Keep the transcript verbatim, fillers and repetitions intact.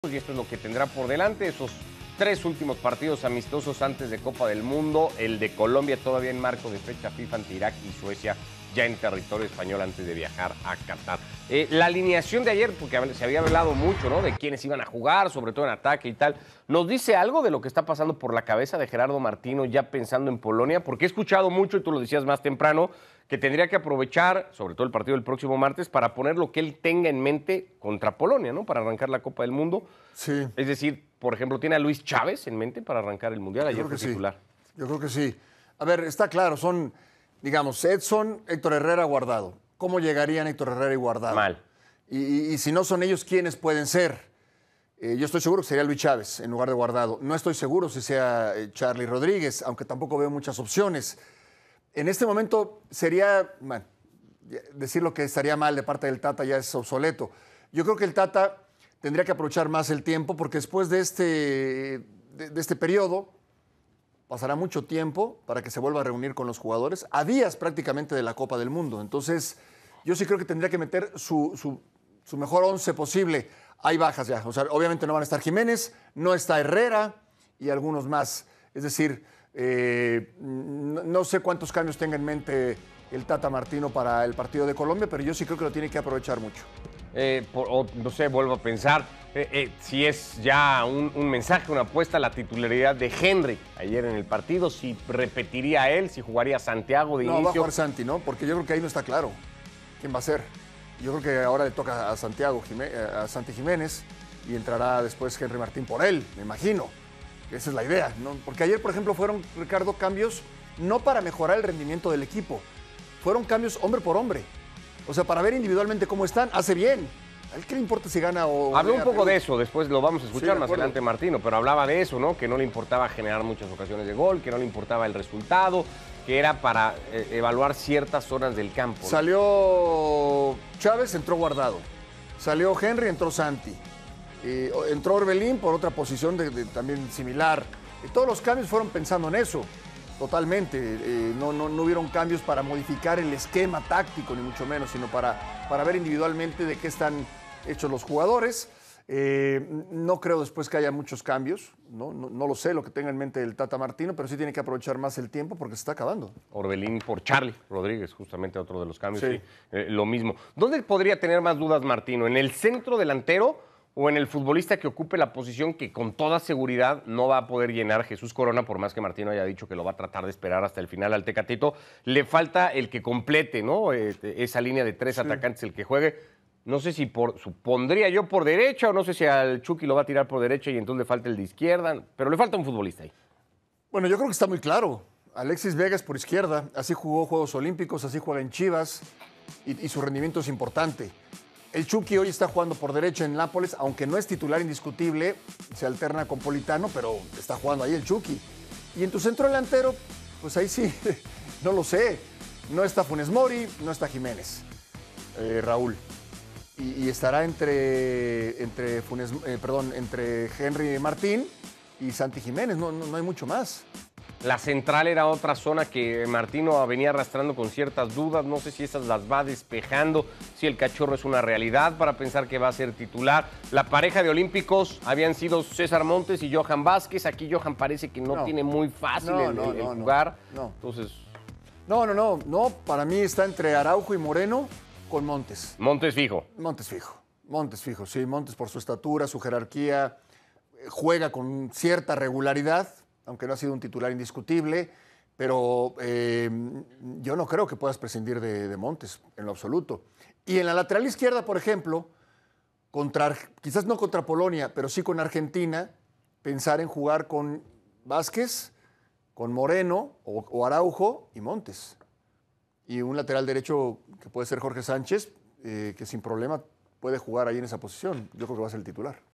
Y esto es lo que tendrá por delante, esos tres últimos partidos amistosos antes de Copa del Mundo, el de Colombia todavía en marco de fecha FIFA ante Irak y Suecia ya en territorio español antes de viajar a Qatar. Eh, la alineación de ayer, porque se había hablado mucho, ¿no?, de quiénes iban a jugar, sobre todo en ataque y tal, ¿nos dice algo de lo que está pasando por la cabeza de Gerardo Martino ya pensando en Polonia? Porque he escuchado mucho, y tú lo decías más temprano, que tendría que aprovechar, sobre todo el partido del próximo martes, para poner lo que él tenga en mente contra Polonia, ¿no?, para arrancar la Copa del Mundo. Sí. Es decir, por ejemplo, ¿tiene a Luis Chávez en mente para arrancar el Mundial? Ayer fue titular. Sí. Yo creo que sí. A ver, está claro, son, digamos, Edson, Héctor Herrera, Guardado. ¿Cómo llegarían Héctor Herrera y Guardado? Mal. Y, y, y si no son ellos, ¿quiénes pueden ser? Eh, yo estoy seguro que sería Luis Chávez en lugar de Guardado. No estoy seguro si sea eh, Charly Rodríguez, aunque tampoco veo muchas opciones. En este momento sería, bueno, decir lo que estaría mal de parte del Tata ya es obsoleto. Yo creo que el Tata tendría que aprovechar más el tiempo porque después de este, de, de este periodo pasará mucho tiempo para que se vuelva a reunir con los jugadores a días prácticamente de la Copa del Mundo. Entonces, yo sí creo que tendría que meter su, su, su mejor once posible. Hay bajas ya, o sea, obviamente no van a estar Jiménez, no está Herrera y algunos más. Es decir, eh, no, no sé cuántos cambios tenga en mente el Tata Martino para el partido de Colombia, pero yo sí creo que lo tiene que aprovechar mucho. Eh, por, o, no sé, vuelvo a pensar, eh, eh, si es ya un, un mensaje, una apuesta, la titularidad de Henry ayer en el partido, si repetiría él, si jugaría Santiago de no, inicio. No, va a jugar Santi, ¿no? Porque yo creo que ahí no está claro quién va a ser. Yo creo que ahora le toca a Santiago, a Santi Jiménez, y entrará después Henry Martín por él, me imagino. Esa es la idea, ¿no? Porque ayer, por ejemplo, fueron, Ricardo, cambios no para mejorar el rendimiento del equipo, fueron cambios hombre por hombre. O sea, para ver individualmente cómo están, hace bien. ¿A él qué le importa si gana o...? Habló un poco de eso, después lo vamos a escuchar sí, más adelante Martino, pero hablaba de eso, ¿no? Que no le importaba generar muchas ocasiones de gol, que no le importaba el resultado, que era para eh, evaluar ciertas zonas del campo, ¿no? Salió Chávez, entró Guardado. Salió Henry, entró Santi. Eh, entró Orbelín por otra posición de, de, también similar. Y todos los cambios fueron pensando en eso. Totalmente, eh, no, no, no hubieron cambios para modificar el esquema táctico, ni mucho menos, sino para, para ver individualmente de qué están hechos los jugadores. Eh, no creo después que haya muchos cambios, ¿no? No, no lo sé lo que tenga en mente el Tata Martino, pero sí tiene que aprovechar más el tiempo porque se está acabando. Orbelín por Charly Rodríguez, justamente otro de los cambios, sí. Sí, eh, lo mismo. ¿Dónde podría tener más dudas Martino? ¿En el centro delantero o en el futbolista que ocupe la posición que con toda seguridad no va a poder llenar Jesús Corona, por más que Martino haya dicho que lo va a tratar de esperar hasta el final al Tecatito? Le falta el que complete, ¿no? Eh, esa línea de tres sí. atacantes, el que juegue. No sé si por, supondría yo por derecha, o no sé si al Chucky lo va a tirar por derecha y entonces le falta el de izquierda, pero le falta un futbolista ahí. Bueno, yo creo que está muy claro. Alexis Vega es por izquierda, así jugó Juegos Olímpicos, así juega en Chivas y, y su rendimiento es importante. El Chucky hoy está jugando por derecha en Nápoles, aunque no es titular indiscutible, se alterna con Politano, pero está jugando ahí el Chucky. Y en tu centro delantero, pues ahí sí, no lo sé. No está Funes Mori, no está Jiménez, eh, Raúl. Y, y estará entre, entre, Funes, eh, perdón, entre Henry Martín y Santi Jiménez, no, no, no hay mucho más. La central era otra zona que Martino venía arrastrando con ciertas dudas. No sé si esas las va despejando, si el Cachorro es una realidad para pensar que va a ser titular. La pareja de olímpicos habían sido César Montes y Johan Vázquez. Aquí Johan parece que no, no. tiene muy fácil no, el, no, el no, jugar. No. Entonces... no, no, no, no. Para mí está entre Araujo y Moreno con Montes. Montes fijo. Montes fijo. Montes fijo, sí. Montes por su estatura, su jerarquía. Juega con cierta regularidad, aunque no ha sido un titular indiscutible, pero eh, yo no creo que puedas prescindir de, de Montes, en lo absoluto. Y en la lateral izquierda, por ejemplo, contra, quizás no contra Polonia, pero sí con Argentina, pensar en jugar con Vázquez, con Moreno o, o Araujo y Montes. Y un lateral derecho que puede ser Jorge Sánchez, eh, que sin problema puede jugar ahí en esa posición. Yo creo que va a ser el titular.